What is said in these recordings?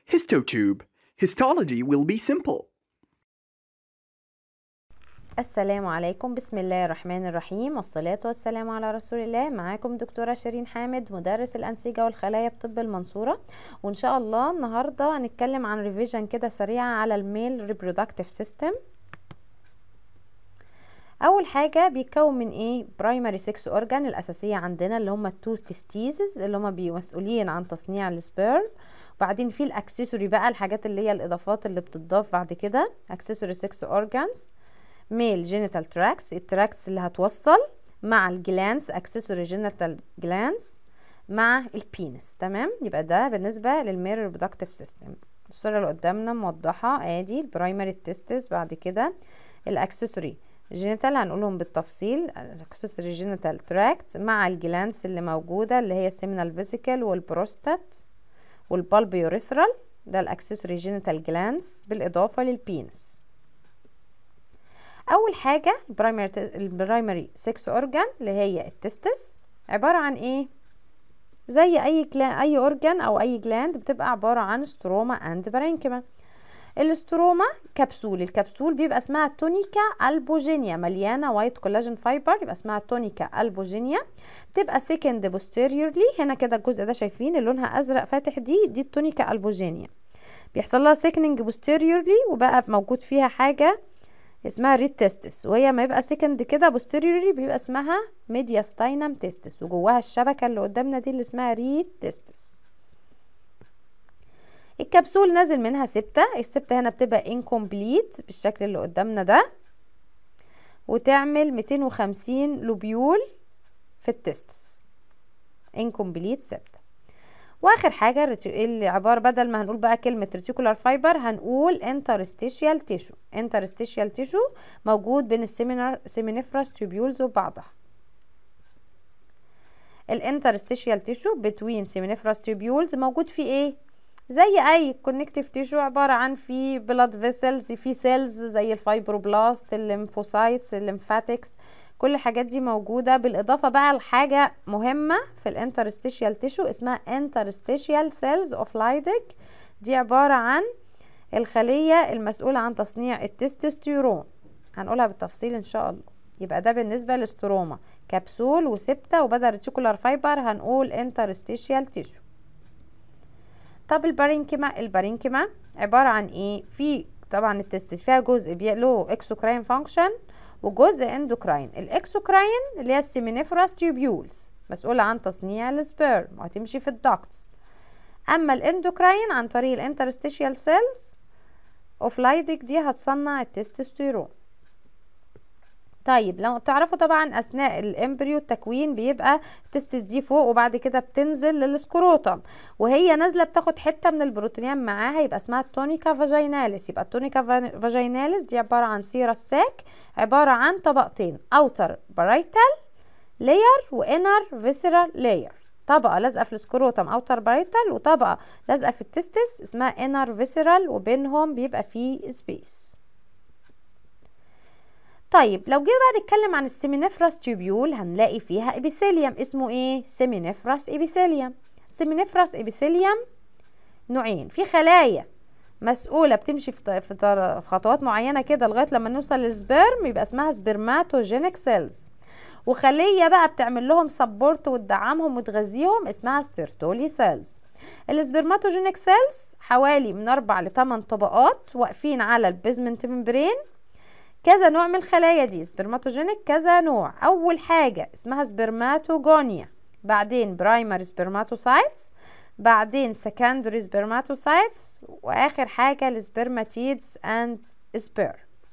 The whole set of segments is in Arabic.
Histotube. Histology will be simple. السلام عليكم. بسم الله الرحمن الرحيم، والصلاة والسلام على رسول الله. معاكم دكتورة شيرين حامد، مدرس الأنسجة والخلايا بطب المنصورة. وإن شاء الله النهاردة هنتكلم عن ريفيجن كده سريعة على الميل ريبرودكتيف سيستم. أول حاجة بيتكون من إيه؟ برايمري 6 أورجان الأساسية عندنا اللي هم التو تستيزز اللي هم مسؤولين عن تصنيع السبيرم. وبعدين في الأكسسوري بقى، الحاجات اللي هي الإضافات اللي بتضاف بعد كده، أكسسوري 6 أورجانز. ميل جينيتال تراكس، التراكس اللي هتوصل مع الجلانس، اكسسوري جينيتال جلانس مع البينس. تمام، يبقى ده بالنسبه للميل ريبرودكتيف سيستم. الصوره اللي قدامنا موضحه، ادي البرايمري تيستس، بعد كده الاكسسوري جينيتال هنقولهم بالتفصيل، الاكسسوري جينيتال تراكت مع الجلانس اللي موجوده اللي هي السيمينال فيسيكل والبروستات والبالب يوريثرال، ده الاكسسوري جينيتال جلانس بالاضافه للبينس. اول حاجه البرايمري 6 اورجان اللي هي التستس، عباره عن ايه؟ زي اي اورجان او اي جلاند بتبقى عباره عن ستروما اند بارينكيما. الاستروما كبسول، الكبسول بيبقى اسمها تونيكا البوجينيا، مليانه وايت كولاجين فايبر، يبقى اسمها تونيكا البوجينيا. بتبقى سيكند بوستيريورلي، هنا كده الجزء ده شايفين اللي لونها ازرق فاتح، دي التونيكا البوجينيا. بيحصل لها سيكننج بوستيريورلي وبقى موجود فيها حاجه اسمها ريد تيستس، وهي ما يبقى سكند كده بوستيريوري بيبقى اسمها ميدياستاينم تيستس، وجواها الشبكه اللي قدامنا دي اللي اسمها ريد تيستس. الكبسول نازل منها سبتة، السبتة هنا بتبقى انكمبليت بالشكل اللي قدامنا ده، وتعمل 250 لوبيول في التستس، انكمبليت سبتة. واخر حاجه اللي عباره، بدل ما هنقول بقى كلمه ريتيكولار فايبر هنقول انترستيشيال تيشو. انترستيشيال تيشو موجود بين السيمينيفراس تيوبيولز وبعضها. الانترستيشيال تيشو بتوين سيمينيفراس تيوبيولز موجود فيه ايه؟ زي اي كونكتيف تيشو، عباره عن في بلاد فيسلز، في سيلز زي الفايبروبلاست، الليمفوسايتس، الليمفاتكس، كل الحاجات دي موجودة. بالإضافة بقى لحاجة مهمة في الانترستيشيال تيشو اسمها انترستيشيال سيلز اوف لايدك، دي عبارة عن الخلية المسؤولة عن تصنيع التستوستيرون، هنقولها بالتفصيل ان شاء الله. يبقى ده بالنسبة للستروما، كبسول وسبتة، وبدل ريتيكولار فايبر هنقول انترستيشيال تيشو. طب البارينكيما عبارة عن ايه؟ في طبعا التستس فيها جزء له اكسوكراين فانكشن وجزء اندوكراين. الاكسوكراين اللي هي السيمينيفراس تيوبيولز مسؤولة عن تصنيع السبيرم وهتمشي في الداكتس. اما الاندوكراين عن طريق الانترستيشيال سيلز اوف لايدك دي هتصنع التستوستيرون. طيب لو تعرفوا طبعا اثناء الامبريو التكوين بيبقى التستس دي فوق، وبعد كده بتنزل للسكروتم، وهي نازله بتاخد حته من البروتونيوم معاها، يبقى اسمها التونيكا فاجيناليس. يبقى التونيكا فاجيناليس دي عباره عن سيرة الساك، عباره عن طبقتين، اوتر بارايتال لاير وانر فيسرال لاير، طبقه لازقه في السكروتم اوتر بارايتال، وطبقه لازقه في التستس اسمها انر فيسرال، وبينهم بيبقى فيه سبيس. طيب لو جينا بقى نتكلم عن السيمينيفراس تيوبيول هنلاقي فيها ابيثيليوم اسمه ايه؟ سيمينيفراس ابيثيليوم. سيمينيفراس ابيثيليوم نوعين، في خلايا مسؤولة بتمشي في خطوات معينة كده لغاية لما نوصل للسبرم، يبقى اسمها سبرماتوجينيك سيلز، وخلية بقى بتعمل لهم سبورت وتدعمهم وتغذيهم اسمها ستيرتولي سيلز. السبرماتوجينيك سيلز حوالي من 4 ل 8 طبقات واقفين على البيزمنت ممبرين، كذا نوع من الخلايا دي سبرماتوجينيك، كذا نوع. اول حاجه اسمها سبرماتوجونيا، بعدين برايمري سبرماتوسايتس، بعدين سكندري سبرماتوسايتس، واخر حاجه السبرماتيدز اند سبير.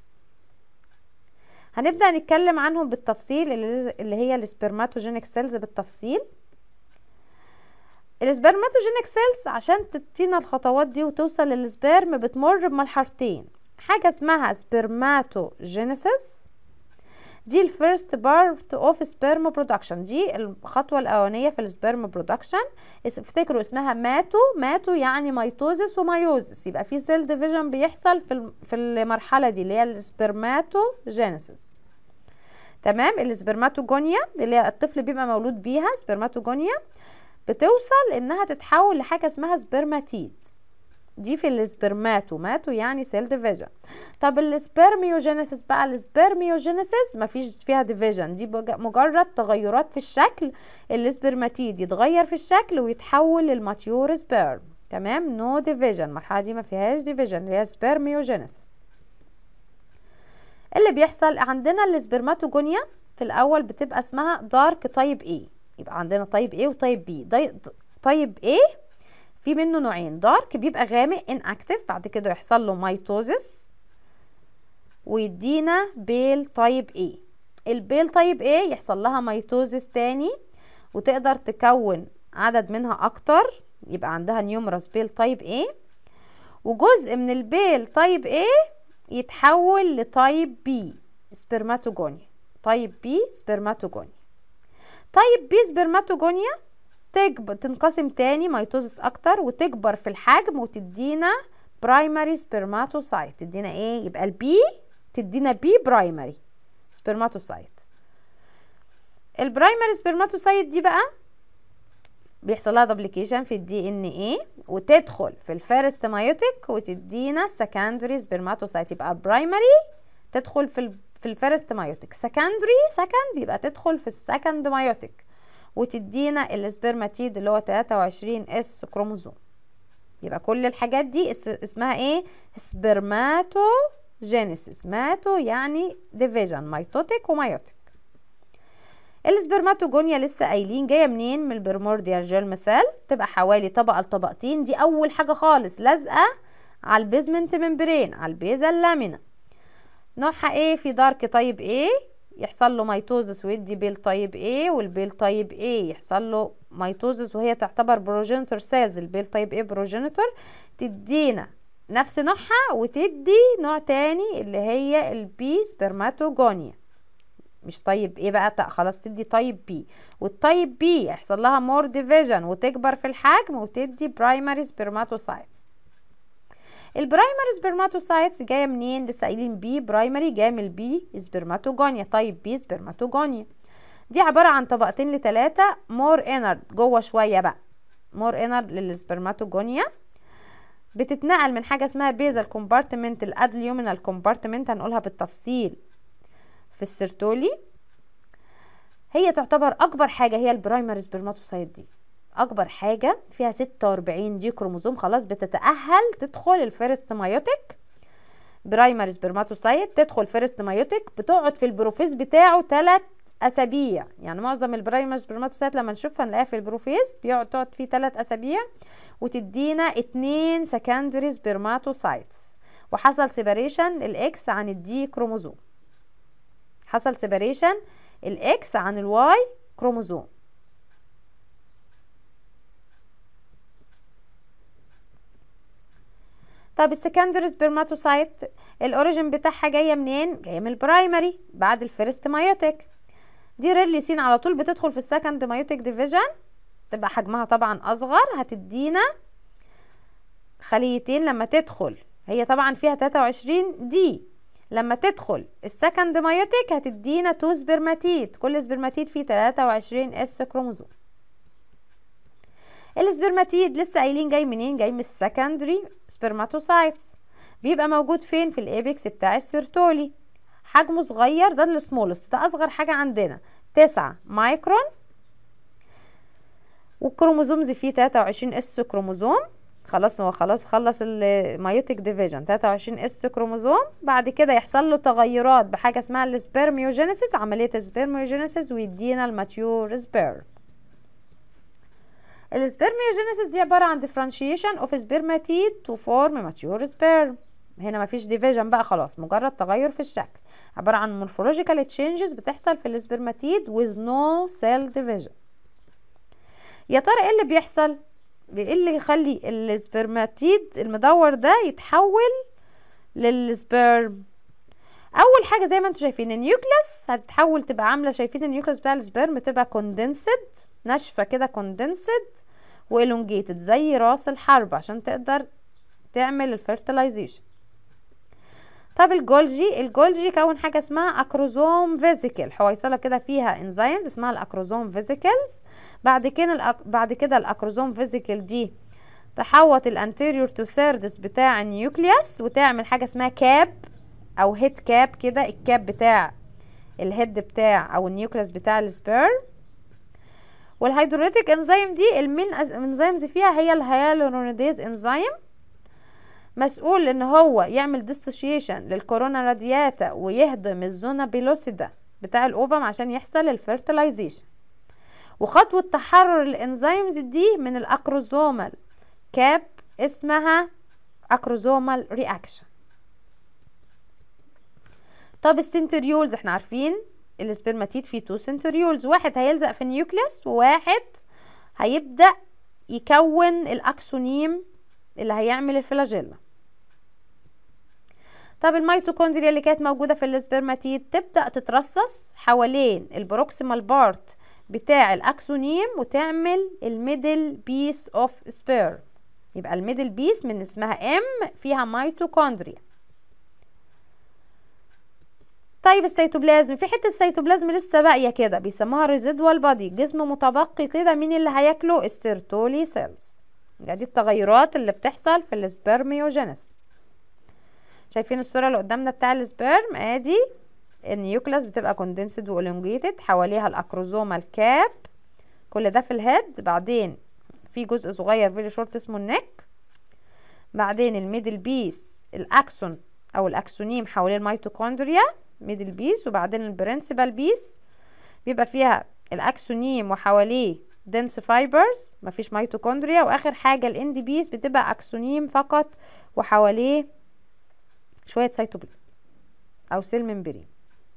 هنبدا نتكلم عنهم بالتفصيل، اللي هي السبرماتوجينيك سيلز بالتفصيل. السبرماتوجينيك سيلز عشان تدينا الخطوات دي وتوصل للسبرم بتمر بمرحلتين، حاجة اسمها سبرماتوجينيسيس، دي الفيرست بارت اوف سبرم برودكشن، دي الخطوة الأولانية في السبرم برودكشن. افتكروا اسمها ماتو يعني ميتوزس وميوزس، يبقى في سيل ديفيجن بيحصل في المرحلة دي اللي هي السبرماتوجينيسيس. تمام. السبرماتوجونيا اللي هي الطفل بيبقى مولود بيها، سبرماتوجونيا بتوصل انها تتحول لحاجة اسمها سبرماتيد. دي في السبرماتو، ماتو يعني سيل ديفيجن. طب السبرميوجينيسيس بقى، السبرميوجينيسيس مفيش فيها ديفيجن، دي مجرد تغيرات في الشكل، السبرماتيد يتغير في الشكل ويتحول للماتيور سبيرم. تمام، نو ديفيجن، المرحله دي ما فيهاش ديفيجن اللي هي سبرميوجينيسيس. اللي بيحصل عندنا السبرماتوجونيا في الاول بتبقى اسمها دارك تايب A، يبقى عندنا تايب A وتايب B. تايب A في منه نوعين، دارك بيبقى غامق inactive، بعد كده يحصل له ميتوزس ويدينا بيل تايب A. البيل تايب A يحصل لها ميتوزس تاني وتقدر تكون عدد منها اكتر، يبقى عندها نيومرس بيل تايب A، وجزء من البيل تايب A يتحول لتايب B سبرماتوجونيا. تايب B سبرماتوجونيا. تايب B سبرماتوجونيا تنقسم تاني ميتوزس اكتر وتكبر في الحجم وتدينا برايمري سبرماتوسايت. تدينا ايه؟ يبقى البي تدينا بي برايمري سبرماتوسايت. البرايمري سبرماتوسايت دي بقى بيحصل لها دوبليكيشن في الدي ان ايه وتدخل في الفيرست مايوتيك وتدينا السكندري سبرماتوسايت. يبقى البرايمري تدخل في الفيرست مايوتيك، سكند يبقى تدخل في السكند مايوتيك وتدينا السبرماتيد اللي هو 23 اس كروموزوم. يبقى كل الحاجات دي اسمها ايه؟ سبرماتوجينيسيس. ماتو يعني ديفيجن، ميتوتيك ومايوتيك. السبرماتوجونيا لسه قايلين جايه منين؟ من البرمورديال جيرم سيل، تبقى حوالي طبقه لطبقتين. دي اول حاجه خالص لازقه على البيزمنت ممبرين، على البيزا لامينا. نوعها ايه؟ في دارك تايب ايه يحصل له ميتوزس ويدي بيل تايب A، والبيل تايب A يحصل له ميتوزس وهي تعتبر بروجينيتور سيلز. البيل تايب A بروجينيتور تدينا نفس نوعها وتدي نوع تاني اللي هي البي سبرماتوجونيا. مش طيب A بقى، خلاص تدي طيب B. والطيب B يحصل لها مور ديفيجن وتكبر في الحجم وتدي برايمري سبرماتوسايتس. البرايمري سبرماتوسايتس جايه منين؟ لسه قايلين بي برايمري، جايه من البي سبرماتوجونيا، طيب بي سبرماتوجونيا. دي عباره عن طبقتين ل3 مور انر جوه شويه بقى، مور انر للسبرماتوجونيا. بتتنقل من حاجه اسمها بيزال كومبارتمنت الادليومينال كومبارتمنت، هنقولها بالتفصيل في السيرتولي. هي تعتبر اكبر حاجه، هي البرايمري سبرماتوسايت دي اكبر حاجه، فيها 46 دي كروموزوم، خلاص بتتأهل تدخل الفيرست مايوتيك. برايمري سبرماتوسايت تدخل فيرست مايوتيك، بتقعد في البروفيز بتاعه 3 اسابيع. يعني معظم البرايمري سبرماتوسايت لما نشوفها نلاقيها في البروفيز تقعد فيه 3 اسابيع وتدينا 2 سكندري سبرماتوسايتس. وحصل سيباريشن الاكس عن الدي كروموزوم، حصل سيباريشن الاكس عن الواي كروموزوم. طب السكندري سبرماتوسايت الاوريجين بتاعها جايه منين؟ جايه من البرايمري بعد الفيرست مايوتيك. دي ريرلي سين على طول بتدخل في السكند مايوتيك ديفيجن، تبقى حجمها طبعا اصغر، هتدينا خليتين. لما تدخل هي طبعا فيها 23 دي، لما تدخل السكند مايوتيك هتدينا 2 سبرماتيد، كل سبرماتيد فيه 23 اس كروموزوم. السبرماتيد لسه قايلين جاي منين؟ جاي من السكندري سبرماتوسايتس. بيبقى موجود فين؟ في الابيكس بتاع السيرتولي. حجمه صغير، ده السمولست، ده اصغر حاجه عندنا 9 مايكرون. والكروموزومز فيه 23 اس كروموزوم. خلاص هو خلص المايوتيك ديفيجن 23 اس كروموزوم. بعد كده يحصل له تغيرات بحاجه اسمها السبرميوجينيسيس، عمليه السبرميوجينيسيس ويدينا الماتيور سبيرم. السبرميوجينيسيس دي عباره عن differentiation of spermatid to form mature sperm. هنا مفيش ديفيجن بقى، خلاص مجرد تغير في الشكل، عباره عن morphological changes بتحصل في السبرماتيد with no cell division. يا ترى ايه اللي بيحصل؟ ايه اللي يخلي السبرماتيد المدور ده يتحول للسبرم؟ اول حاجه زي ما انتم شايفين النيوكليس هتتحول، تبقى عامله، شايفين النيوكليس بتاع السبرم تبقى كوندنسد، ناشفه كده، كوندنسد والونجيتد زي راس الحرب عشان تقدر تعمل الفيرتلايزيشن. طب الجولجي كون حاجه اسمها اكروزوم فيزيكل، حويصله كده فيها انزيمز اسمها الاكروزوم فيزيكلز. بعد كده الاكروزوم فيزيكل دي تحوط الانتيريور تو ثيردز بتاع النيوكليوس وتعمل حاجه اسمها كاب او هيد كاب كده، الكاب بتاع الهيد بتاع او النيوكليوس بتاع السبيرم. والهيدروليتيك انزيم دي المين انزيمز فيها هي الهيالورونيديز انزيم، مسؤول ان هو يعمل ديسوشيشن للكورونا رادياتا ويهضم الزونا بيلوسيدا بتاع الاوفم عشان يحصل الفيرتلايزيشن. وخطوة تحرر الانزيمز دي من الاكروزومال كاب اسمها اكروزومال رياكشن. طب السنتريولز احنا عارفين السبرماتيد فيه 2 سنتريولز، واحد هيلزق في النيوكليوس وواحد هيبدأ يكون الاكسونيم اللي هيعمل الفلاجيلا. طب الميتوكوندريا اللي كانت موجودة في السبرماتيد تبدأ تترصص حوالين البروكسيمال بارت بتاع الاكسونيم وتعمل الميدل بيس اوف سبيرم. يبقى الميدل بيس من اسمها ام فيها ميتوكوندريا. طيب السيتوبلازم، في حته السيتوبلازم لسه باقيه كده بيسموها ريزيدوال بادي، جسم متبقي كده، مين اللي هياكله؟ السيرتولي سيلز. يعني دي التغيرات اللي بتحصل في السبرميوجينيسيس. شايفين الصوره اللي قدامنا بتاع السبرم؟ ادي النيوكلاس بتبقى كوندنسد والونجيتد، حواليها الاكروزومال كاب، كل ده في الهيد. بعدين في جزء صغير فيري شورت اسمه النك، بعدين الميدل بيس الاكسون او الاكسونيم حوالين الميتوكوندريا ميدل بيس، وبعدين البرنسبال بيس بيبقى فيها الاكسونيم وحواليه دنس فايبرز مفيش ميتوكوندريا، واخر حاجه الاند بيس بتبقى اكسونيم فقط وحواليه شويه سيتوبلازم او سيل ممبرين.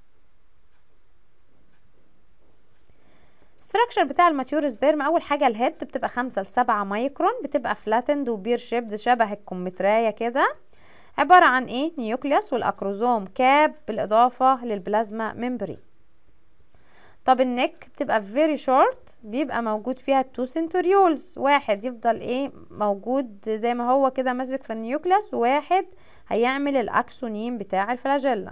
الستراكشر بتاع الماتيور سبيرم، اول حاجه الهيد بتبقى 5 ل 7 مايكرون، بتبقى فلاتند وبير شيبد شبه الكمثريه كده، عباره عن ايه؟ نيوكليوس والاكروزوم كاب بالاضافه للبلازما ممبرين. طب النك بتبقى فيري شورت، بيبقى موجود فيها 2 سنتريولز، واحد يفضل ايه موجود زي ما هو كده ماسك في النيوكليوس، وواحد هيعمل الاكسونيم بتاع الفلاجيلا.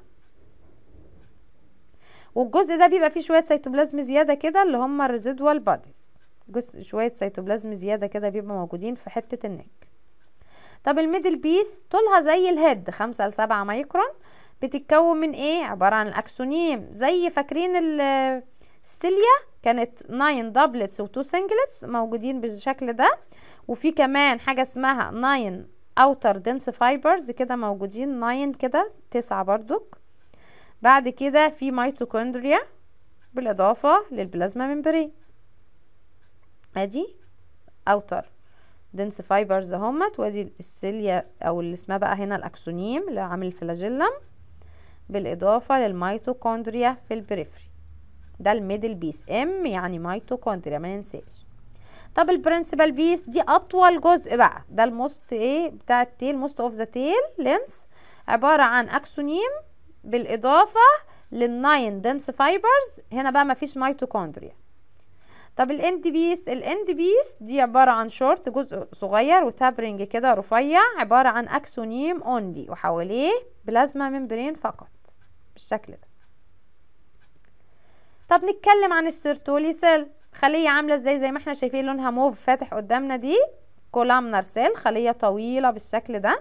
والجزء ده بيبقى فيه شويه سيتوبلازم زياده كده اللي هم الريزيدوال باديز، جزء شويه سيتوبلازم زياده كده بيبقى موجودين في حته النك. طب الميدل بيس طولها زي الهيد 5 ل 7 مايكرون، بتتكون من ايه؟ عباره عن الاكسونيم، زي فاكرين الستيليا كانت 9 دبلتس و2 سنجلتس موجودين بالشكل ده، وفي كمان حاجه اسمها 9 اوتر دنس فايبرز كده موجودين 9 كده 9 برضك. بعد كده في ميتوكوندريا بالاضافه للبلازما ممبرين، ادي اوتر دنس فايبرز اهمت، وادي السيليا او اللي اسمها بقى هنا الاكسونيم اللي عامل الفلاجيلم بالاضافه للميتوكوندريا في البريفري. ده الميدل بيس، ام يعني ميتوكوندريا ما ننساش. طب البرنسبال بيس دي اطول جزء بقى، ده الموست ايه بتاع التيل، موست اوف ذا تيل لينس، عباره عن اكسونيم بالاضافه للناين دنس فايبرز، هنا بقى مفيش ميتوكوندريا. طب الاند بيس، الاند بيس دي عباره عن شورت جزء صغير وتابرنج كده رفيع، عباره عن اكسونيم اونلي وحواليه بلازما ممبرين فقط بالشكل ده. طب نتكلم عن السيرتولي سيل، خليه عامله ازاي؟ زي ما احنا شايفين لونها موف فاتح قدامنا، دي كولامنر سيل، خليه طويله بالشكل ده،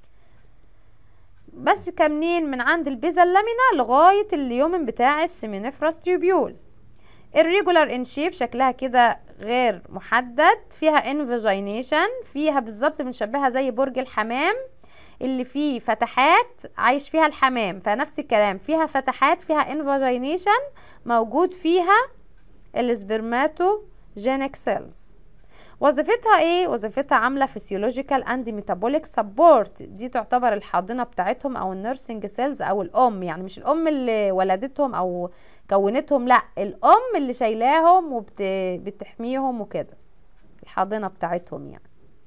بس كامنين من عند البيزا اللامينا لغايه اليومن بتاع السيمينيفراس تيوبيولز. الريجولار ان شيب شكلها كده غير محدد، فيها انفاجينيشن، فيها بالظبط بنشبهها زي برج الحمام اللي فيه فتحات عايش فيها الحمام، فنفس الكلام فيها فتحات، فيها انفاجينيشن موجود فيها السبرماتوجينيك سيلز. وظيفتها ايه؟ وظيفتها عامله فيسيولوجيكال اند ميتابوليك سبورت، دي تعتبر الحاضنه بتاعتهم او النيرسينج سيلز او الام، يعني مش الام اللي ولدتهم او كونتهم، لا الام اللي شايلاهم وبتحميهم وكده، الحاضنه بتاعتهم يعني.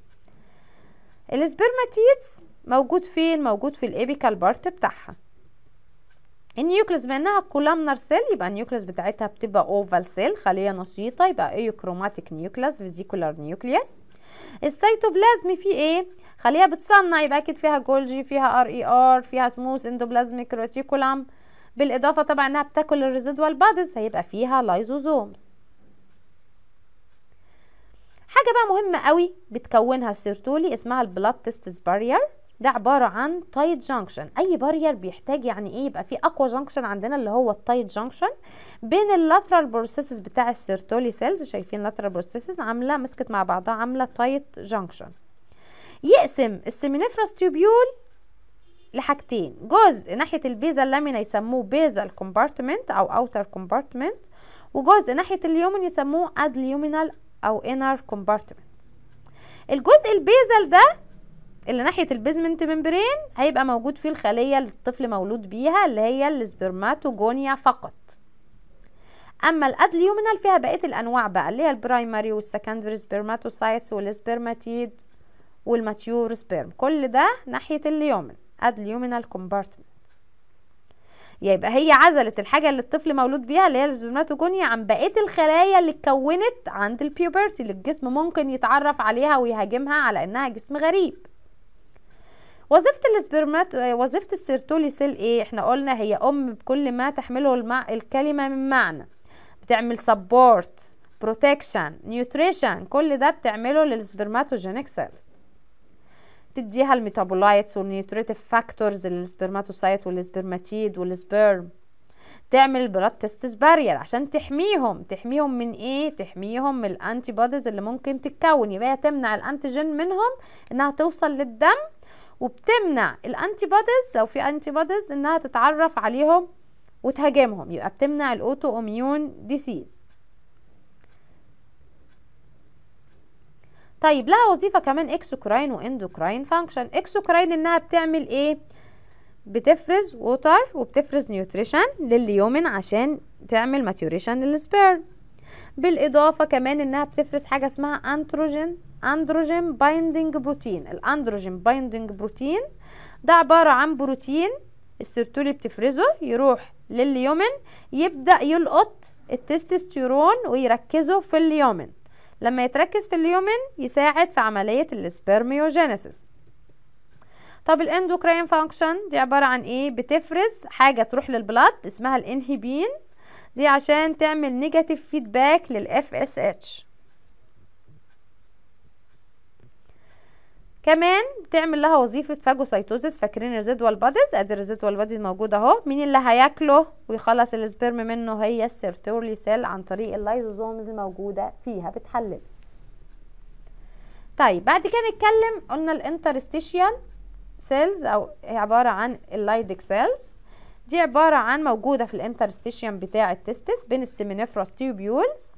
السبرماتيدز موجود فين؟ موجود في الابيكال بارت بتاعها. النيوكليس بانها كولامنر سيل يبقى النيوكليس بتاعتها بتبقى اوفال سيل، خليه نشيطه، يبقى ايوكروماتيك نيوكليس فيزيكولار نيوكليس. السيتوبلازم فيه ايه؟ خليه بتصنع، يبقى اكيد فيها جولجي، فيها ار اي ار، فيها سموث اندوبلازميك ريتيكولم، بالاضافه طبعا انها بتاكل الريزيدوال بادز، هيبقى فيها لايزوزومز. حاجة بقى مهمة قوي بتكونها السيرتولي اسمها البلاد تيستس بارير. ده عبارة عن تايت جانكشن. اي بارير بيحتاج يعني ايه يبقى في اقوى جانكشن عندنا اللي هو التايت جانكشن بين اللاترال بروسيسز بتاع السيرتولي سيلز. شايفين اللاترال بروسيسز عاملة مسكت مع بعضها عاملة تايت جانكشن. يقسم السيمينيفراس تيوبيول لحاجتين، جزء ناحية البيزال لامينا يسموه بيزال كومبارتمنت او اوتر كومبارتمنت، وجزء ناحية اليومن يسموه ادليومينال او انر كومبارتمنت. الجزء البيزال ده اللي ناحية البيزمنت ممبرين هيبقى موجود فيه الخلية اللي الطفل مولود بيها اللي هي السبرماتوجونيا فقط. اما الادليومينال فيها بقية الانواع بقى اللي هي البرايمري والسكندري سبرماتوسايتس والسبرماتيد والماتيور سبرم، كل ده ناحية اليومن ادليومينال كومبارتمنت. يبقى هي عزلت الحاجة اللي الطفل مولود بيها اللي هي السبرماتوجونيا عن بقية الخلايا اللي اتكونت عند البيوبرتي اللي الجسم ممكن يتعرف عليها ويهاجمها على انها جسم غريب. وظيفة السيرتولي سيل ايه؟ احنا قلنا هي ام بكل ما تحمله الكلمة من معنى. بتعمل سبورت، بروتكشن، نيوتريشن، كل ده بتعمله للسبرماتوجينيك سيلز. تديها الميتابولايتس والنيوتريتيف فاكتورز للسبرماتوسايت والسبرماتيد والسبرم. تعمل البلاد تيستس بارير عشان تحميهم من ايه؟ تحميهم من الانتي بوديز اللي ممكن تتكون. يبقى تمنع الانتيجين منهم انها توصل للدم، وبتمنع الانتي بوديز لو في انتي بوديز انها تتعرف عليهم وتهاجمهم. يبقى بتمنع الاوتو اميون ديسيز. طيب لها وظيفة كمان اكسوكراين واندوكراين فانكشن. اكسوكراين انها بتعمل ايه؟ بتفرز ووتر وبتفرز نيوتريشن لليومن عشان تعمل ماتيوريشن للسبيرم. بالاضافة كمان انها بتفرز حاجة اسمها اندروجين بايندينج بروتين. الاندروجين بايندينج بروتين ده عبارة عن بروتين السيرتولي بتفرزه يروح لليومن يبدأ يلقط التستوستيرون ويركزه في اليومن. لما يتركز في اليومن يساعد في عملية السبرميوجينيسيس. طب الاندوكراين فانكشن دي عبارة عن ايه؟ بتفرز حاجة تروح للبلاد اسمها الانهبين، دي عشان تعمل نيجاتيف فيدباك للاف اس اتش. كمان بتعمل لها وظيفة فاجوسايتوزيس. فاكرين الريزيدوال باديز؟ ادي الريزيدوال باديز موجودة اهو. مين اللي هياكله ويخلص السبرم منه؟ هي السيرتولي سيل عن طريق اللايزوزومز الموجودة فيها بتحلل. طيب بعد كده نتكلم، قلنا الانترستيشيال سيلز او هي عبارة عن اللايدك سيلز. دي عبارة عن موجودة في الانترستيشيم بتاع التستس بين السيمينيفراس تيوبيولز.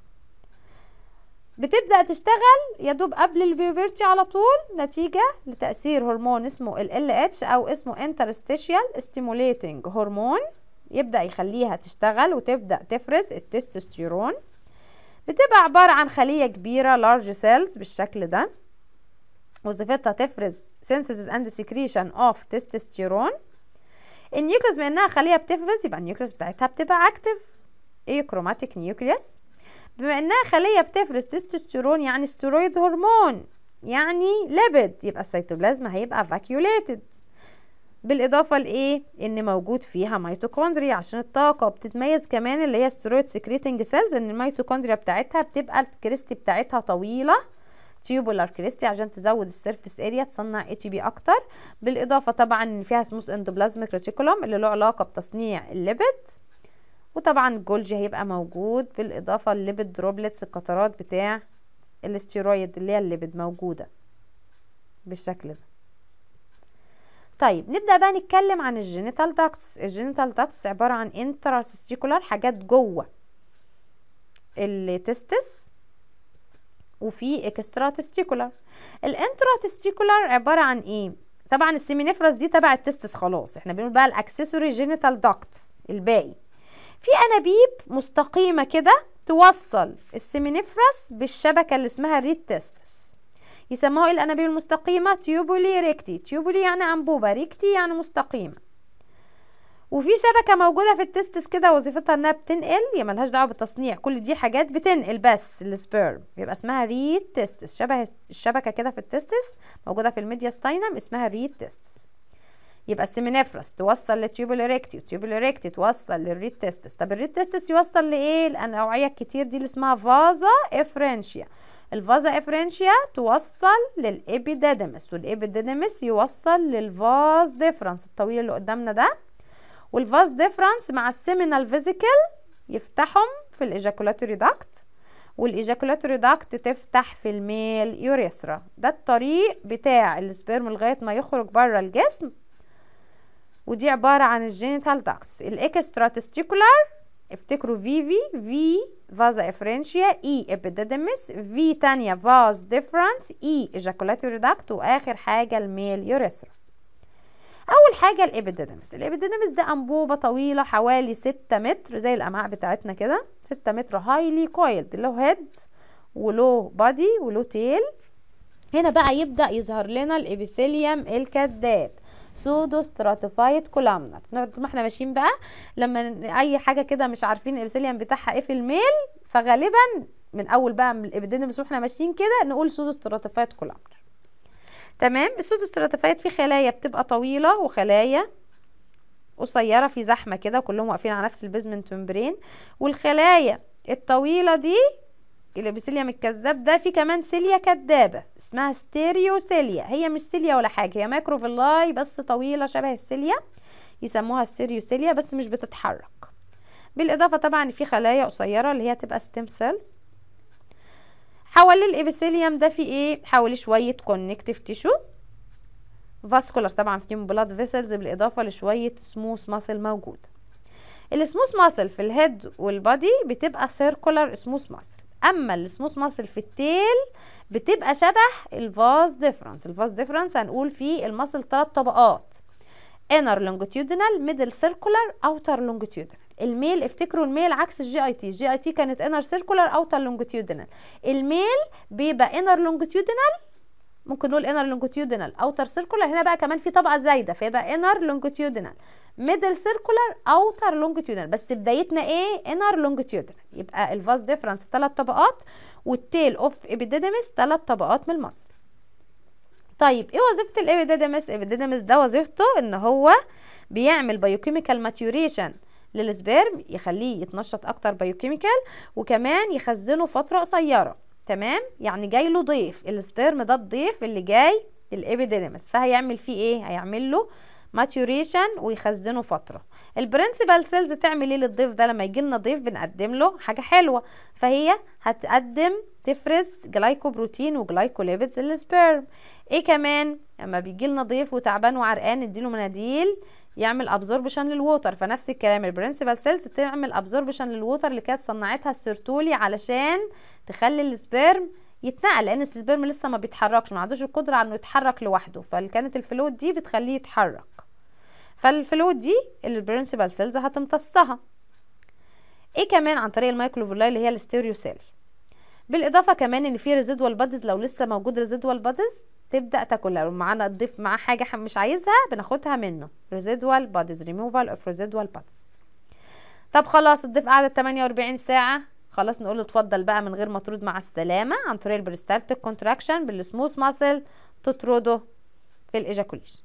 بتبدأ تشتغل يدوب قبل البيوبرتي على طول نتيجة لتأثير هرمون اسمه ال LH أو اسمه interstitial stimulating هرمون، يبدأ يخليها تشتغل وتبدأ تفرز التستوستيرون. بتبقى عبارة عن خلية كبيرة large cells بالشكل ده، وظيفتها تفرز synthesis and secretion of testosterone. النيوكليس بما انها خلية بتفرز يبقى النيوكليس بتاعتها بتبقى active ايوكروماتيك نيوكليس. بما انها خلية بتفرز تستوستيرون يعني ستيرويد هرمون يعني ليبيد، يبقى السيتوبلازم هيبقى فاكيوليتد. بالاضافة لايه؟ ان موجود فيها ميتوكوندريا عشان الطاقة. بتتميز كمان اللي هي ستيرويد سكريتنج سيلز ان الميتوكوندريا بتاعتها بتبقى الكريستي بتاعتها طويلة، تيوبولار كريستي، عشان تزود السيرفيس اريا تصنع ATP اكتر. بالاضافة طبعا ان فيها سموث اندوبلازميك ريتيكولوم اللي له علاقة بتصنيع الليبيد. وطبعا الجولجي هيبقى موجود، بالاضافه الليبيد دروبلتس القطرات بتاع الاستيرويد اللي هي الليبيد موجوده بالشكل ده. طيب نبدا بقى نتكلم عن الجينيتال داكتس. الجينيتال داكتس عباره عن انتراسيستيكولار، حاجات جوه التستس، وفي اكسترا تستيكولار. الانترا تستيكولار عباره عن ايه؟ طبعا السيمينيفراس دي تبع التستس خلاص، احنا بنقول بقى الاكسسوري جينيتال داكت الباقي. في انابيب مستقيمه كده توصل السيمينيفراس بالشبكه اللي اسمها ريد تستس. يسموها ايه الانابيب المستقيمه؟ تيوبولي ريكتي. تيوبولي يعني انبوبه، ريكتي يعني مستقيمه. وفي شبكه موجوده في التستس كده وظيفتها انها بتنقل، هي ملهاش دعوه بالتصنيع، كل دي حاجات بتنقل بس السبيرم، يبقى اسمها ريد تستس. شبه الشبكه كده في التستس موجوده في الميدياستاينم اسمها ريد تستس. يبقى السيمينيفراس توصل للتيوبولي ريكتي، والتيوبولي ريكتي توصل للريد تستس. طب الريد تستس يوصل لايه؟ النوعيه الكتير دي اللي اسمها فازا افرنشيا. الفازا افرنشيا توصل للابيديدمس، والابيديدمس يوصل للفاز ديفرنس الطويل اللي قدامنا ده، والفاز ديفرنس مع السيمينال فيزيكل يفتحهم في الايجاكولاتوري داكت، والايجاكولاتوري داكت تفتح في الميل يوريثرا. ده الطريق بتاع السبيرم لغايه ما يخرج بره الجسم، ودي عباره عن الجينيتال داكتس. الاكسترا تستيكولار افتكروا في فازا افرنشيا، اي ابيديدمس، في تانية فاز ديفرنس، اي ايجاكولاتوري داكت، واخر حاجه الميل يوريثرا. اول حاجه الابيديدمس. الابيديدمس ده انبوبه طويله حوالي 6 متر زي الامعاء بتاعتنا كده، 6 متر، هايلي كويلد، له هيد وله بادي وله تيل. هنا بقى يبدا يظهر لنا الابيثيليوم الكذاب، سودو ستراتيفايد كولامنر. ما احنا ماشيين بقى لما اي حاجه كده مش عارفين الابيثيليوم بتاعها ايه في الميل، فغالبا من اول بقى من الابيديدمس واحنا ماشيين كده نقول سودو ستراتيفايد كولامنر. تمام. السودو ستراتيفايد في خلايا بتبقى طويله وخلايا قصيره في زحمه كده، كلهم واقفين على نفس البيزمنت ممبرين. والخلايا الطويله دي الابيثيليوم الكذاب ده في كمان سيليا كدابه اسمها ستيريوسيليا، هي مش سيليا ولا حاجه، هي ماكروفيلاي بس طويله شبه السيليا، يسموها ستيريوسيليا بس مش بتتحرك. بالاضافه طبعا في خلايا قصيره اللي هي تبقى ستيم سيلز. حوالي الابيثيليوم ده في ايه؟ حوالي شويه كونكتيف تيشو فاسكولار، طبعا فيهم بلاد فيسلز، بالاضافه لشويه سموث ماسل موجوده. السموث ماسل في الهيد والبادي بتبقى سيركولار سموث ماسل، اما السموث ماسل في التيل بتبقى شبه الفاز ديفرنس. الفاز ديفرنس هنقول فيه الماسل 3 طبقات، inner longitudinal، middle circular، outer longitudinal. الميل افتكروا الميل عكس الجي اي تي، الجي اي تي كانت inner circular outer longitudinal، الميل بيبقى inner longitudinal، ممكن نقول inner longitudinal outer circular، هنا بقى كمان في طبقة زايدة فيبقى inner longitudinal middle circular outer longitudinal، بس بدايتنا ايه؟ inner longitudinal. يبقى الفاز ديفرنس 3 طبقات، والتيل اوف ابيديدمس 3 طبقات من المصل. طيب ايه وظيفة الابيديدمس؟ الابيديدمس ده وظيفته ان هو بيعمل بايوكيميكال ماتيوريشن للسبيرم، يخليه يتنشط اكتر بايوكيميكال، وكمان يخزنه فترة قصيرة. تمام. يعني جاي له ضيف، السبيرم ده الضيف اللي جاي الابيديدمس، فهيعمل فيه ايه؟ هيعمل له ماتيوريشن ويخزنه فتره. البرنسبال سيلز تعمل ايه للضيف ده؟ لما يجي لنا ضيف بنقدم له حاجه حلوه، فهي هتقدم تفرز جلايكوبروتين وجلايكوليبيدز للسبيرم. ايه كمان؟ لما بيجي لنا ضيف وتعبان وعرقان نديله مناديل يعمل ابزوربشن للووتر، فنفس الكلام البرنسبال سيلز تعمل ابزوربشن للووتر اللي كانت صنعتها السيرتولي علشان تخلي السبيرم يتنقل، لان السبيرم لسه ما بيتحركش، ما عندوش القدره على انه يتحرك لوحده، فكانت الفلويد دي بتخليه يتحرك، فالفلويد دي البرنسبال سيلز هتمتصها. ايه كمان؟ عن طريق المايكروفيلاي اللي هي الستيريوسيل. بالاضافه كمان ان في ريزيدوال بادز، لو لسه موجود ريزيدوال بادز تبدا تاكلها، لو معانا الضيف معاه حاجه مش عايزها بناخدها منه، ريزيدوال بادز، ريموفال اوف ريزيدوال بادز. طب خلاص الضيف قعدت 48 ساعه، خلاص نقول له اتفضل بقى من غير ما ترد، مع السلامه، عن طريق البريستالتيك كونتراكشن بالسموث ماسل تطرده في الايجاكوليشن.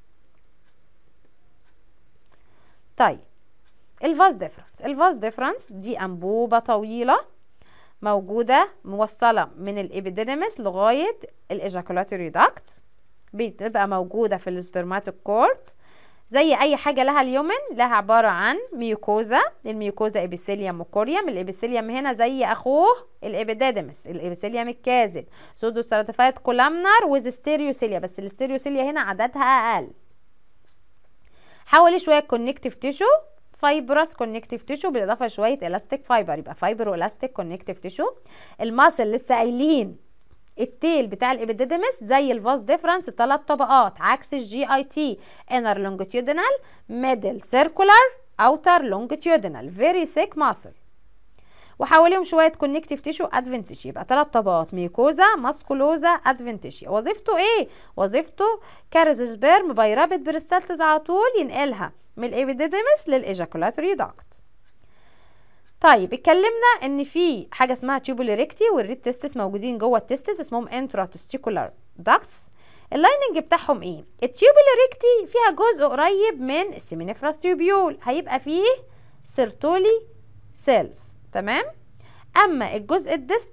طيب الفاز ديفرنس. الفاز ديفرنس دي انبوبه طويله موجوده موصله من الابيديدمس لغايه الايجاكولاتوري داكت، بتبقى موجوده في السبرماتيك كورد زي اي حاجه لها اليومن، لها عباره عن ميوكوزا، الميوكوزا ابيثيليوم وكوريوم، الابيثيليوم هنا زي اخوه الابيديدمس الابيثيليوم الكاذب، سودو ستراتيفايد كولامنر ويز ستيريوسيليا، بس الستيريوسيليا هنا عددها اقل. حوالي شويه كونكتيف تيشو، فايبرس كونكتيف تيشو، بالاضافه لشويه الاستيك فايبر، يبقى فايبر والاستيك كونكتيف تيشو. الماسل لسه قايلين التيل بتاع الابيديدمس زي الفاز ديفرنس 3 طبقات عكس الجي اي تي، انر لونجيتيودينال، ميدل سيركولار، اوتر لونجيتيودينال، فيري سيك ماسل، وحواليهم شويه كونكتيف تيشو ادفنتيشي، يبقى 3 طبقات، ميكوزا، ماسكولوزا، ادفنتيشي. وظيفته ايه؟ وظيفته كارز سبيرم باي رابيد بريستالتيز على طول ينقلها من الابيديدمس للايجاكولاتوري داكت. طيب اتكلمنا ان في حاجه اسمها تيوبولي ريكتي والريد تستس موجودين جوه التستس، اسمهم انترا تستيكولار داكتس. اللايننج بتاعهم ايه؟ التيوبولي ريكتي فيها جزء قريب من السيمينيفراس تيوبيول، هيبقى فيه سيرتولي سيلز، تمام. اما الجزء الديستال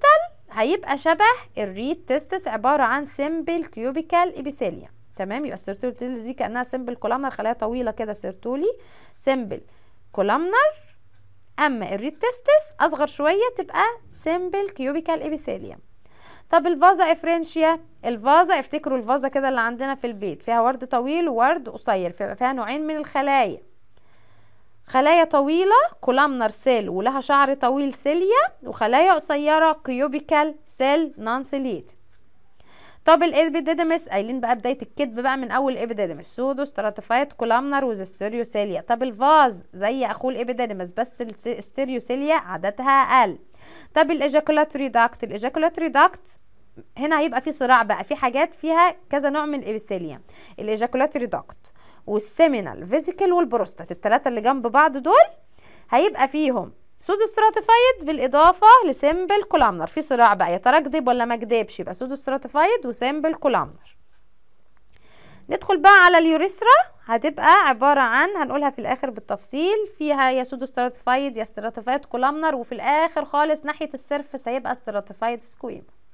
هيبقى شبه الريد تستس، عبارة عن سيمبل كيوبيكال ابيثيليوم. تمام، يبقى السيرتولي تيلز دي كأنها سيمبل كولامنر، خلايا طويلة كده سيرتولي سيمبل كولامنر. اما الريد تستس اصغر شوية تبقى سيمبل كيوبيكال ابيثيليوم. طب الفازا افرنشيا، الفازا افتكروا الفازا كده اللي عندنا في البيت، فيها ورد طويل وورد قصير، فيها نوعين من الخلايا، خلايا طويلة كولامنر سيل ولها شعر طويل سيليا، وخلايا قصيرة كيوبيكال سيل نون سيليتد. طب الابيديدمس، قايلين بقى بداية الكذب بقى من اول الابيديدمس، سودو ستراتيفايد كولامنر وذ ستيريوسيليا. طب الفاز زي اخوه الابيديدمس بس الستيريوسيليا عددها اقل. طب الايجاكولاتوري داكت، الايجاكولاتوري داكت هنا هيبقى في صراع بقى، في حاجات فيها كذا نوع من الابيثيليوم، الايجاكولاتوري داكت والسيمينال فيزيكال والبروستات، الثلاثه اللي جنب بعض دول هيبقى فيهم سودو ستراتيفايد بالاضافه لسيمبل كولامنر. في صراع بقى، يا ترى اكدب ولا ما اكدبش، يبقى سودو ستراتيفايد وسيمبل كولامنر. ندخل بقى على اليوريثرا، هتبقى عباره عن، هنقولها في الاخر بالتفصيل، فيها يا سودو ستراتيفايد يا ستراتيفايد كولامنر، وفي الاخر خالص ناحيه السيرفس هيبقى ستراتيفايد سكويموس.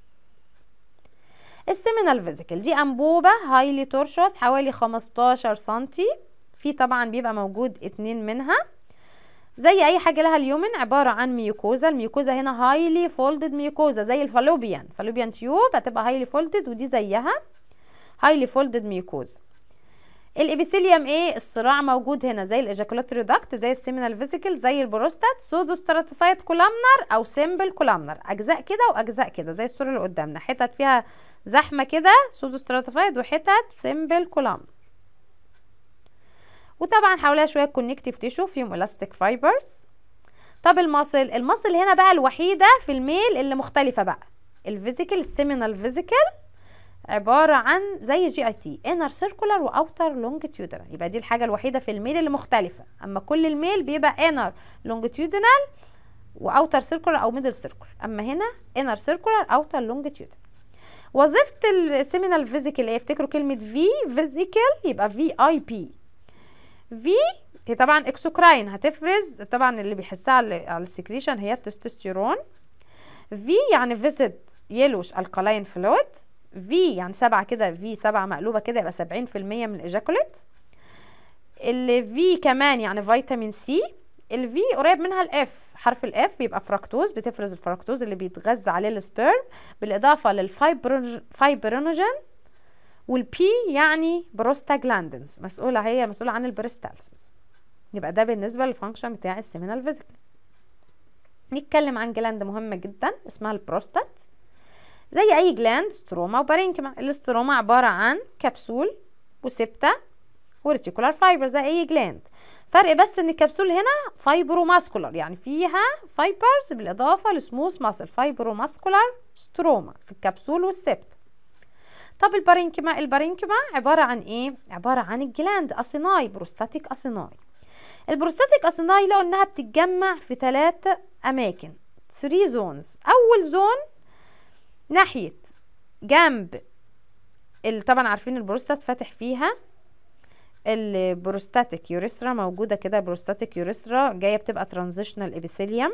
السيمينال فيزيكال دي انبوبه هايلي تورشوس حوالي 15 سنتي، في طبعا بيبقى موجود 2 منها، زي اي حاجه لها اليومن، عباره عن ميوكوزا. الميوكوزا هنا هايلي فولدد ميوكوزا زي الفالوبيان تيوب هتبقى هايلي فولدد، ودي زيها هايلي فولدد ميوكوزا. الابيثيليوم ايه؟ الصراع موجود هنا زي الايجاكولاتوري داكت، زي السيمينال فيزيكال، زي البروستات، سودو ستراتيفايد كولامنر او سيمبل كولامنر، اجزاء كده واجزاء كده زي الصوره اللي قدامنا، حتت فيها زحمه كده سودو ستراتيفايد وحتت سيمبل كولامنر. وطبعا حواليها شويه كونكتيف تيشو فيهم الاستيك فايبرز. طب المصل هنا بقى الوحيده في الميل اللي مختلفه بقى، الفيزيكال السيمينال فيزيكال عباره عن زي جي اي تي، انر سيركولار واوتر لونجيتيودنال، يبقى دي الحاجه الوحيده في الميل اللي مختلفه، اما كل الميل بيبقى انر لونجيتيودنال واوتر سيركولار او ميدل سيركولار، اما هنا انر سيركولار اوتر لونجيتيودنال. وظيفه السيمينال فيزيكال ايه؟ افتكروا كلمه في فيزيكال يبقى في اي بي. في هي طبعا اكسوكراين، هتفرز طبعا اللي بيحسها على السكريشن هي التستوستيرون. في يعني فيزيت يلوش الكالاين فلويد، في يعني 7 كده، في 7 مقلوبه كده يبقى 70% من الايجاكوليت. الفي كمان يعني فيتامين سي. الفي قريب منها الاف، حرف الاف يبقى فراكتوز، بتفرز الفراكتوز اللي بيتغذى عليه السبيرم، بالاضافه للفايبرينوجين. والبي يعني بروستاجلاندنز، هي مسؤوله عن البريستالسيس. يبقى ده بالنسبه للفانكشن بتاع السيمينال فيزيكال. نتكلم عن جلاند مهمه جدا اسمها البروستات. زي اي جلاند ستروما وبارينكما، الاستروما عباره عن كبسول وسبتة وريتيكولار فايبر زي اي جلاند، فرق بس ان الكبسول هنا فايبروماسكولار، يعني فيها فايبرز بالاضافه لسموث ماسل، فايبروماسكولار ستروما في الكبسول والسبتة. طب البارينكما عباره عن ايه؟ عباره عن الجلاند اسيناي، بروستاتيك اسيناي. البروستاتيك اسيناي لقوا انها بتتجمع في 3 اماكن، 3 زونز. اول زون ناحيه جنب طبعا عارفين البروستات فاتح فيها البروستاتيك يوريثرا، موجوده كده بروستاتيك يوريثرا جايه بتبقى ترانزيشنال ابيثيليوم.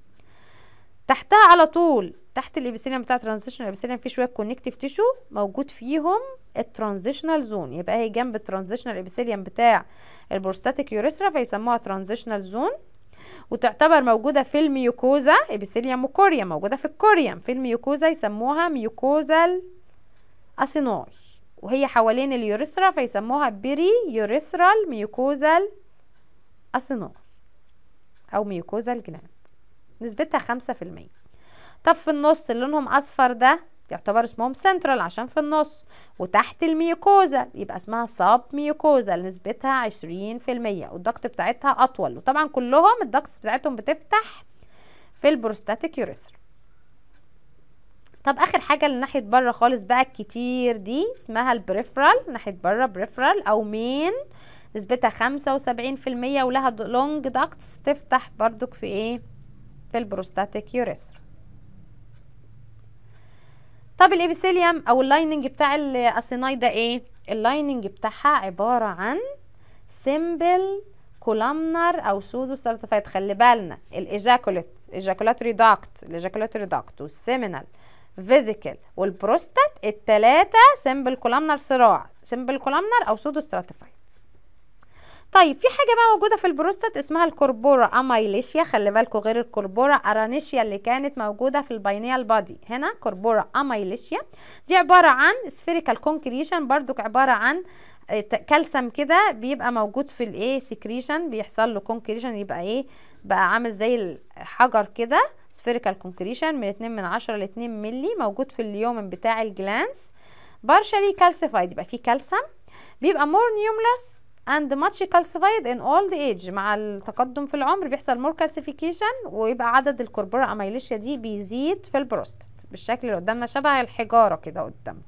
تحتها على طول تحت الابيثيليوم بتاع ترانزيشنال ابيثيليوم في شويه كونكتيف تيشو موجود فيهم الترانزيشنال زون، يبقى هي جنب الترانزيشنال ابيثيليوم بتاع البروستاتيك يوريثرا فيسموها ترانزيشنال زون. وتعتبر موجوده في الميوكوزا، ابيثيليوم وكوريوم موجوده في الكوريوم، في الميوكوزا يسموها ميوكوزال اسيناي، وهي حوالين اليوريثرا فيسموها بيري يوريثرال ميوكوزال اسيناي او ميوكوزال جلاند، نسبتها 5%. طب في النص اللي لونهم اصفر ده يعتبر اسمهم سنترال عشان في النص، وتحت الميوكوزا يبقى اسمها ساب ميوكوزا نسبتها 20%، والضغط بتاعتها اطول، وطبعا كلهم الضغط بتاعتهم بتفتح في البروستاتيك يوريثرا. طب اخر حاجه اللي ناحيه بره خالص بقى الكتير دي اسمها البريفرال، ناحيه بره بريفرال او مين، نسبتها 75% ولها لونج داكتس تفتح بردك في ايه؟ في البروستاتيك يوريثرا. طب الابيثيليوم او اللايننج بتاع الاسيناي ده ايه؟ اللايننج بتاعها عباره عن سيمبل كولامنر او سودو ستراتيفايد. خلي بالنا الايجاكوليت ايجاكولاتوري داكت والسيمينال فيزيكال والبروستات، التلاتة سمبل كولامنر صراع، سمبل كولامنر او سودو ستراتيفايد. طيب في حاجه بقى موجوده في البروستات اسمها الكوربورا امايليشيا، خلي بالكوا غير الكوربورا ارانيشيا اللي كانت موجوده في الباينيال بادي، هنا كوربورا امايليشيا. دي عباره عن سفيريكال كونكريشن، برضو عباره عن كالسيوم كده بيبقى موجود في الايه سكريشن، بيحصل له كونكريشن، يبقى ايه بقى عامل زي الحجر كده، سفيريكال كونكريشن من 2/10 ل 2 مللي، موجود في اليومن بتاع الجلانس. بارشالي كالسيفايد، يبقى فيه كالسيوم، بيبقى مور نيومرس and much calcified in old age، مع التقدم في العمر بيحصل more calcification، ويبقى عدد الكوربورا امايليشيا دي بيزيد في البروستات بالشكل اللي قدامنا، شبه الحجارة كده قدامنا.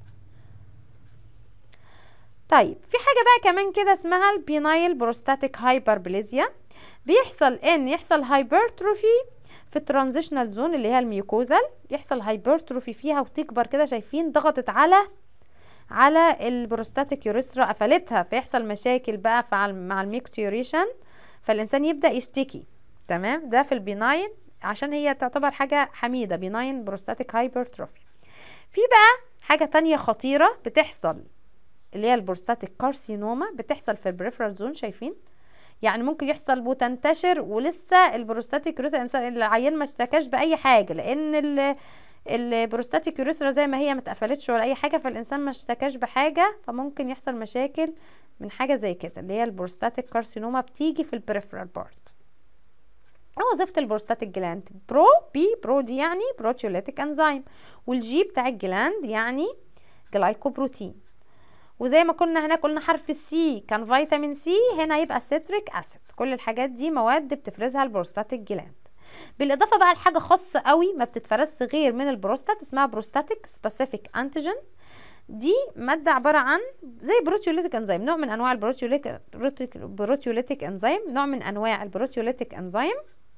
طيب في حاجة بقى كمان كده اسمها البينايل بروستاتيك هايبربليزيا، بيحصل ان يحصل هايبرتروفي في الترانزيشنال زون اللي هي الميوكوزال، يحصل هايبرتروفي فيها وتكبر كده، شايفين ضغطت على البروستاتيك يوريثرا قفلتها، فيحصل مشاكل بقى مع الميكتيوريشن، فالانسان يبدأ يشتكي. تمام، ده في البيناين عشان هي تعتبر حاجة حميدة، بيناين بروستاتيك هايبرتروفي. في بقى حاجة تانية خطيرة بتحصل اللي هي البروستاتيك كارسينوما، بتحصل في البريفرال زون، شايفين يعني ممكن يحصل وتنتشر ولسه البروستاتيك يوريثرا الانسان العيان ما اشتكاش باي حاجه، لان البروستاتيك يوريثرا زي ما هي ما اتقفلتش ولا اي حاجه، فالانسان ما اشتكاش بحاجه، فممكن يحصل مشاكل من حاجه زي كده اللي هي البروستاتيك كارسينوما، بتيجي في البريفرال بارت. وظيفه البروستاتيك جلاند برو دي يعني بروتيوليتيك انزيم، والجي بتاع الجلاند يعني جلايكوبروتين، وزي ما كنا هناك قلنا حرف السي كان فيتامين سي، هنا يبقى سيتريك اسيد. كل الحاجات دي مواد بتفرزها البروستاتيك جلاند. بالاضافه بقى لحاجه خاصه قوي ما بتتفرزش غير من البروستات، اسمها بروستاتيك سبيسيفيك انتيجين. دي ماده عباره عن زي بروتيوليتيك انزيم، نوع من انواع البروتيوليتيك انزيم، نوع من انواع البروتيوليتيك انزيم.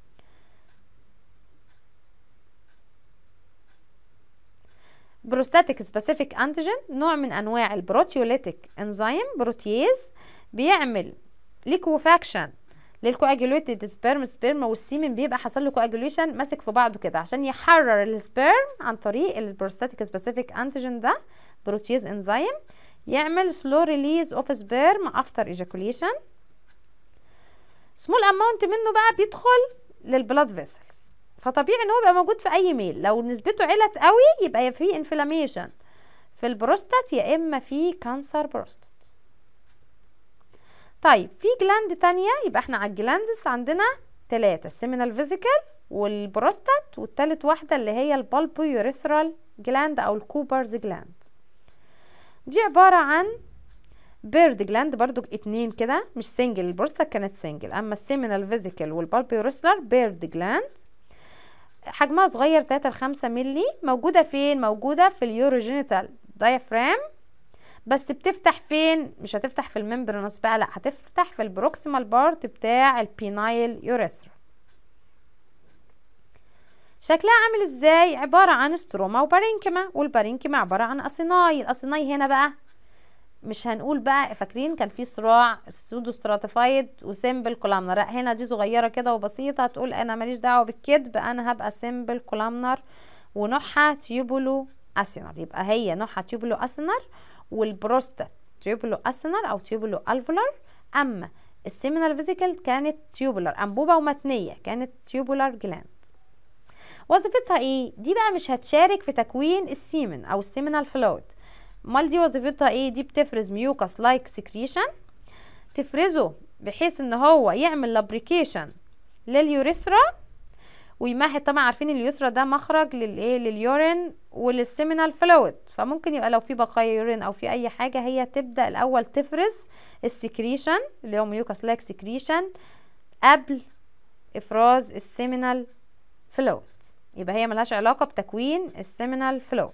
بروستاتيك سبيسيفيك انتيجين نوع من انواع البروتيوليتيك انزيم، بروتييز، بيعمل ليكوفاكشن للكواجوليتد سبيرم والسيمن، بيبقى حصل له كواجوليشن ماسك في بعضه كده عشان يحرر السبيرم عن طريق البروستاتيك سبيسيفيك انتيجين ده، بروتييز انزيم، يعمل سلو ريليز اوف سبيرم افتر ايجاكوليشن. سمول اماونت منه بقى بيدخل للبلاد فيسلز، فطبيعي ان هو يبقى موجود في اي ميل، لو نسبته علت قوي يبقى في انفلاميشن في البروستات يا اما في كانسر بروستات. طيب في جلاند تانية، يبقى احنا على الجلاندز عندنا 3، السيمينال فيزيكال والبروستات، والتالت واحدة اللي هي البالبو يوريثرال جلاند او الكوبرز جلاند. دي عبارة عن بيرد جلاند، برضو 2 كده مش سنجل، البروستات كانت سنجل، اما السيمينال فيزيكال والبالبو يوريثرال بيرد جلاند، حجمها صغير 3 ل 5 مللي. موجودة فين؟ موجودة في اليوروجينيتال دايفرام، بس بتفتح فين؟ مش هتفتح في الممبرانس بقى، لا هتفتح في البروكسيمال بارت بتاع البينايل يوريثرا. شكلها عامل ازاي؟ عبارة عن ستروما وبارينكيما، والبارينكيما عبارة عن اسيناي. الاسيناي هنا بقى مش هنقول بقى، فاكرين كان في صراع سودو ستراتيفايد وسيمبل كولامنر، هنا دي صغيره كده وبسيطه، هتقول انا ماليش دعوه بالكذب، انا هبقى سيمبل كولامنر ونوعها تيوبولو اسينر، يبقى هي نوعها تيوبولو اسينر، والبروستات تيوبولو اسينر او تيوبولو الفولار، اما السيمينال فيزيكال كانت تيوبولار انبوبه ومتنيه، كانت تيوبولار جلاند. وظيفتها ايه؟ دي بقى مش هتشارك في تكوين السيمن او السيمينال فلويد، امال دي وظيفتها ايه؟ دي بتفرز ميوكاس لايك سكريشن، تفرزه بحيث ان هو يعمل لابريكيشن لليوريثرا ويمهد. طبعا عارفين اليوريثرا ده مخرج لليورين وللسيمينال فلويد، فممكن يبقى لو في بقايا يورين او في اي حاجه هي تبدا الاول تفرز السكريشن اللي هو ميوكاس لايك سكريشن قبل افراز السيمينال فلويد، يبقى هي ملهاش علاقه بتكوين السيمينال فلويد.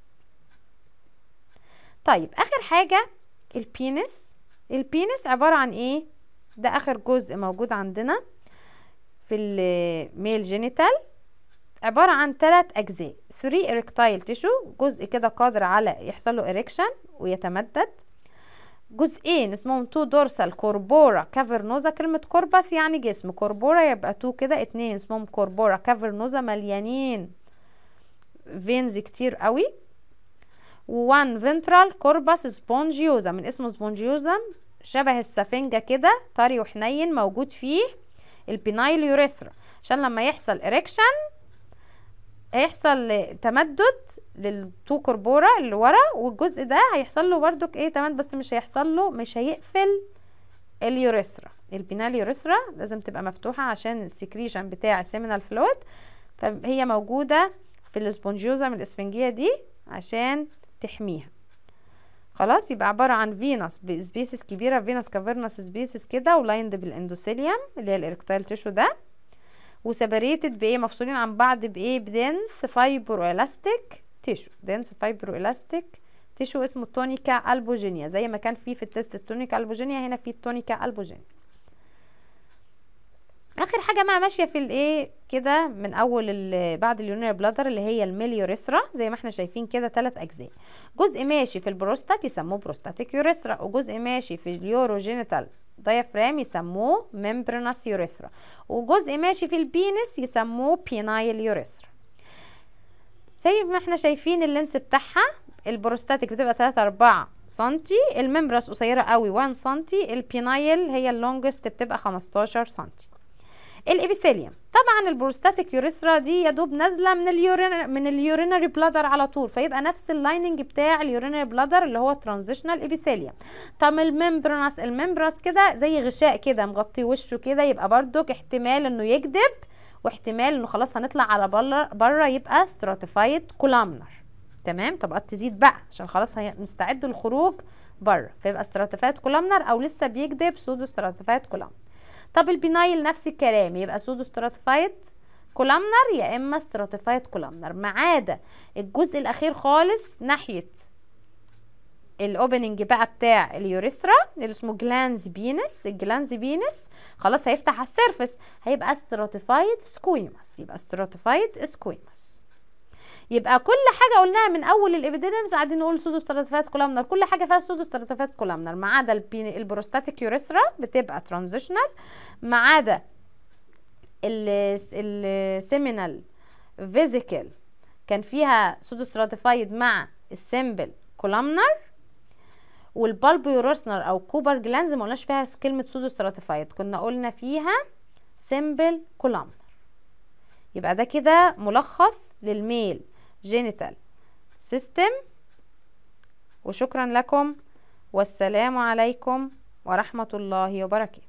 طيب اخر حاجة البينس عبارة عن ايه؟ ده اخر جزء موجود عندنا في الميل جينيتال، عبارة عن 3 اجزاء، 3 اريكتايل تيشو، جزء كده قادر على يحصل له اريكشن ويتمدد، جزئين اسمهم تو دورسال كوربورا كافرنوزا. كلمة كوربس يعني جسم، كوربورا يبقى تو كده، اتنين اسمهم كوربورا كافرنوزا مليانين فينز كتير قوي. وان فنترال كوربس سبونجيوزا، من اسمه سبونجيوزا شبه السفنجة كده، طري وحنين، موجود فيه البينايل يوريثرا، عشان لما يحصل اريكشن هيحصل تمدد للتو كوربورا اللي ورا، والجزء ده هيحصل له بردك ايه تمدد، بس مش هيقفل اليوريثرا. البينال يوريثرا لازم تبقى مفتوحة عشان السكريشن بتاع السيمينال فلويد، فهي موجودة في الاسبونجيوزا من الاسفنجية دي عشان تحميها. خلاص، يبقى عبارة عن فينس بسبيسز كبيرة، فينس كافيرنس سبيسز كده، ولايند بالاندوثيليوم اللي هي الاريكتايل تيشو ده، وسيبريتد بايه، مفصولين عن بعض بايه، بدنس فايبرو الاستيك تيشو. دنس فايبرو الاستيك تيشو اسمه تونيكا البوجينيا، زي ما كان في التست تونيكا البوجينيا، هنا في التونيكا البوجينيا. اخر حاجه بقى ماشيه في الايه كده من اول بعد اليورينري بلادر اللي هي الميليوريثرا، زي ما احنا شايفين كده 3 اجزاء. جزء ماشي في البروستات يسموه بروستاتيك يوريثرا، وجزء ماشي في اليوروجينيتال دايفرام يسموه ممبرانس يوريثرا، وجزء ماشي في البينس يسموه بينايل يوريثرا. زي ما احنا شايفين اللينس بتاعها، البروستاتيك بتبقى 3-4 سنتي، الممبرس قصيره قوي 1 سنتي، البينايل هي اللونجست بتبقى 15 سنتي. الابيثيليوم طبعا البروستاتيك يوريثرا دي يا دوب نازله من اليورينري بلادر على طول، فيبقى نفس اللايننج بتاع اليورينري بلادر اللي هو ترانزيشنال ابيثيليوم. طب الممبرانس كده زي غشاء كده مغطي وشه كده، يبقى بردك احتمال انه يكذب، واحتمال انه خلاص هنطلع على بره يبقى ستراتيفايد كولامنر. تمام، طبقات تزيد بقى عشان خلاص مستعد للخروج بره، فيبقى ستراتيفايد كولامنر، او لسه بيكذب سودو ستراتيفايد كولامنر. طب البينايل نفس الكلام، يبقى سودو ستراتيفايد كولامنر يا اما ستراتيفايد كولامنر، ما عدا الجزء الاخير خالص ناحيه الاوبننج بقى بتاع اليوريثرا اللي اسمه جلانز بينس. الجلانز بينس خلاص هيفتح على السيرفس، هيبقى ستراتيفايد سكويموس، يبقى ستراتيفايد سكويموس. يبقى كل حاجه قلناها من اول الابيديدمز قاعدين نقول سودو ستراتيفايد كولامنر، كل حاجه فيها سودو ستراتيفايد كولامنر، ما عدا البروستاتيك يوريثرا بتبقى ترانزيشنال، ما عدا السيمينال فيزيكال كان فيها سودو ستراتيفايد مع السمبل كولامنر، والبالبو يوريثرا او كوبر جلانز ما قلناش فيها كلمه سودو ستراتيفايد، كنا قلنا فيها سمبل كولامنر. يبقى ده كده ملخص للميل جينيتال سيستم، وشكرا لكم، والسلام عليكم ورحمة الله وبركاته.